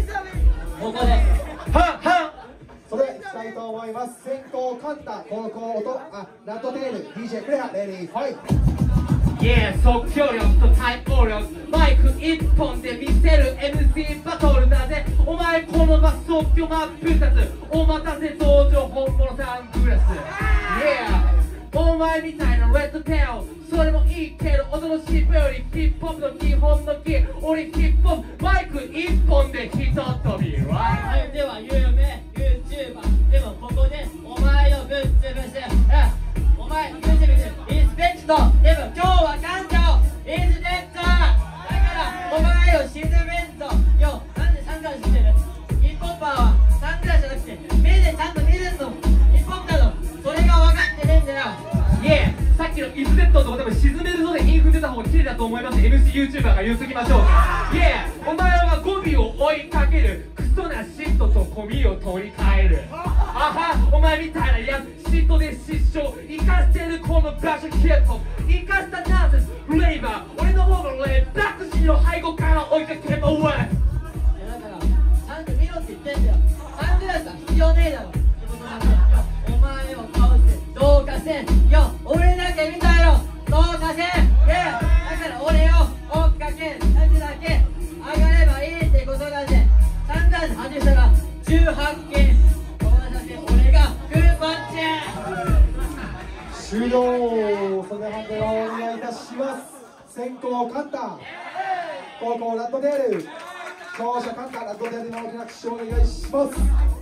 ここでそれではいきたいと思います。先攻カンタ、後攻ラッドテール、 DJ クレア、レディーファイト。 即興力と対応力、マイク一本で見せる MC バトルだぜ。お前この場即興真っ二つ、お待たせ登場本物サングラス。お前みたいなレッドテール、それもいいけど驚しいよりヒップホップの基本のキー、俺ヒップホップマイク一本でひと飛び。 相手は有名 YouTuber でもここでお前をぶっ潰す。お前ぶっ潰すリスペクト。でも今日は感情インスペクトだからお前を沈めんぞ。よ、なんでサングラスしてる？ヒップホッパーはサングラスじゃなくて目でちゃんと見るの。ヒップホップだろ、それが分かってねえんだよ。 さっきのイズデットのとこでも沈めるぞでインフ出た方が綺麗だと思います。 MC YouTuber が言うすぎましょうか。お前はゴミを追いかけるクソな嫉妬とゴミを取り替える。お前みたいなやつ嫉妬で失笑生かしてるこの場所ヒップホップ生かしたナンセンスフレーバー、俺の方がレイタクシーの背後から追いかけまうわ。 だからちゃんと見ろって言ってんだよ。サングラスは必要ねえだろ。お前を倒してどうかせんよ。俺だけ見たよ、どうかせん。だから俺を追っかけんだけだけ上がればいいってことだぜ。サングラス外したら18件この写真俺がグーパンチ。 終了。それでは判定をお願いいたします。先攻カンタ、後攻ラッドテール、勝者カンタ、ラッドテールの大きな拍手をお願いします。